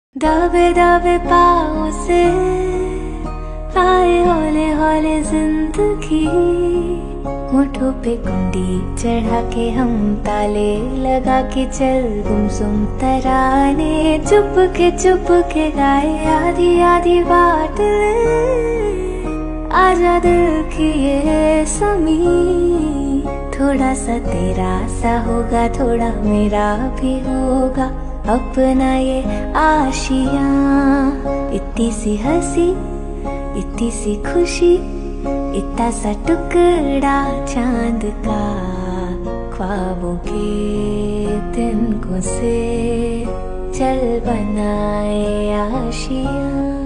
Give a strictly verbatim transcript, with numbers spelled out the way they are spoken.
दावे दावे पाँव से आए हौले हौले जिंदगी, होठों पे कुंडी चढ़ा के हम ताले लगा के चल गुमसुम तराने, चुप के चुप के गाए आधी आधी बात आजा दिल की ये समी, थोड़ा सा तेरा सा होगा थोड़ा मेरा भी होगा, अपना ये आशियाँ। इतनी सी हंसी इतनी सी खुशी, इतना सा टुकड़ा चांद का, ख्वाबों के तिनकों से चल बनाए आशियाँ।